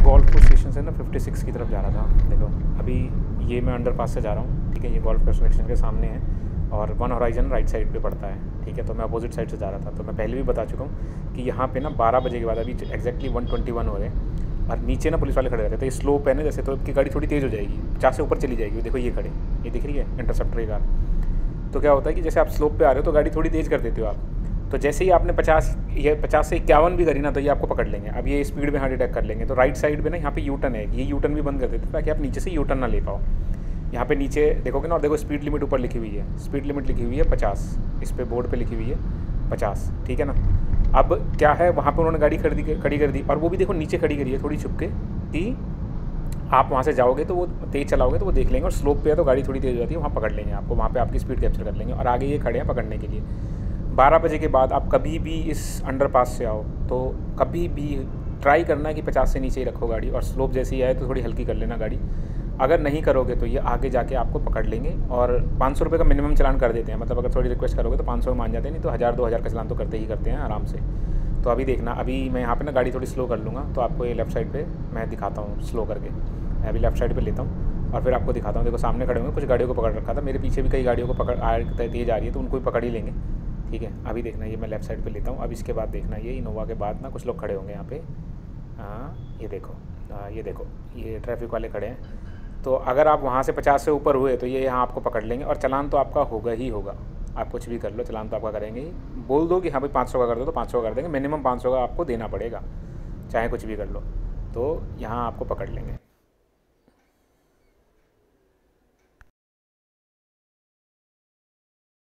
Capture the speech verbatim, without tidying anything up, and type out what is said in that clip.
Golf course station से ना fifty six की तरफ जा रहा था। देखो अभी ये मैं अंडरपास से जा रहा हूँ, ठीक है। ये गोल्फ कोर्स स्टेशन के सामने है और वन हॉराइजन राइट साइड पे पड़ता है, ठीक है। तो मैं अपोजिट साइड से जा रहा था। तो मैं पहले भी बता चुका हूँ कि यहाँ पे ना बारह बजे के बाद, अभी एक्जैक्टली वन ट्वेंटी वन हो गए और नीचे ना पुलिस वाले खड़े रहते हैं। तो ये स्लोप है ना, जैसे तो आपकी गाड़ी थोड़ी तेज़ हो जाएगी, पचास से ऊपर चली जाएगी। देखो ये खड़े, ये दिख रही है इंटरसेप्टर की कार। तो क्या होता है कि जैसे आप स्लोप पे आ रहे हो तो गाड़ी थोड़ी तेज़ कर देते हो आप, तो जैसे ही आपने पचास या पचास से इक्यावन भी करी ना तो ये आपको पकड़ लेंगे। अब ये स्पीड में हाँ डिटेक्ट कर लेंगे। तो राइट साइड पे ना यहाँ पे यू टर्न है, ये यू टर्न भी बंद कर देते हैं ताकि आप नीचे से यू टर्न ना ले पाओ। यहाँ पे नीचे देखोगे ना, और देखो स्पीड लिमिट ऊपर लिखी हुई है, स्पीड लिमिट लिखी हुई है पचास, इस पर बोर्ड पे लिखी हुई है पचास, ठीक है ना। अब क्या है, वहाँ पे उन्होंने गाड़ी खड़ी खड़ी कर दी, और वो भी देखो नीचे खड़ी करी है थोड़ी छुप के, कि आप वहाँ से जाओगे तो वो तेज़ चलाओगे तो वो देख लेंगे, और स्लोप पे है तो गाड़ी थोड़ी तेज़ हो जाती है, वहाँ पकड़ लेंगे आपको, वहाँ पे आपकी स्पीड कैप्चर कर लेंगे। और आगे ये खड़े हैं पकड़ने के लिए। बारह बजे के बाद आप कभी भी इस अंडरपास से आओ तो कभी भी ट्राई करना कि पचास से नीचे ही रखो गाड़ी, और स्लोप जैसे ही आए तो थोड़ी हल्की कर लेना गाड़ी। अगर नहीं करोगे तो ये आगे जाके आपको पकड़ लेंगे, और पाँच सौ रुपये का मिनिमम चलान कर देते हैं। मतलब अगर थोड़ी रिक्वेस्ट करोगे तो पाँच सौ मान जाते हैं, नहीं तो हज़ार दो हज़ार का चलान तो करते ही करते हैं आराम से। तो अभी देखना, अभी मैं यहाँ पे ना गाड़ी थोड़ी स्लो कर लूँगा, तो आपको ये लेफ़्ट साइड पे मैं दिखाता हूँ स्लो करके। मैं अभी लेफ़्ट साइड पे लेता हूँ और फिर आपको दिखाता हूँ। देखो सामने खड़े होंगे, कुछ गाड़ियों को पकड़ रखा था, मेरे पीछे भी कई गाड़ियों को पकड़ आ तेज़ आ रही है, तो उनको भी पकड़ ही लेंगे, ठीक है। अभी देखना, ये मैं लेफ़्ट साइड पे लेता हूँ। अब इसके बाद देखना, ये इनोवा के बाद ना कुछ लोग खड़े होंगे यहाँ पे। हाँ ये देखो, हाँ ये देखो, ये ट्रैफिक वाले खड़े हैं। तो अगर आप वहाँ से पचास से ऊपर हुए तो ये यहाँ आपको पकड़ लेंगे, और चलान तो आपका होगा ही होगा। आप कुछ भी कर लो, चलान तो आपका करेंगे ही। बोल दो कि हाँ भाई पाँच सौ का कर दो तो पाँच सौ का कर देंगे, मिनिमम पाँच सौ का आपको देना पड़ेगा, चाहे कुछ भी कर लो, तो यहाँ आपको पकड़ लेंगे।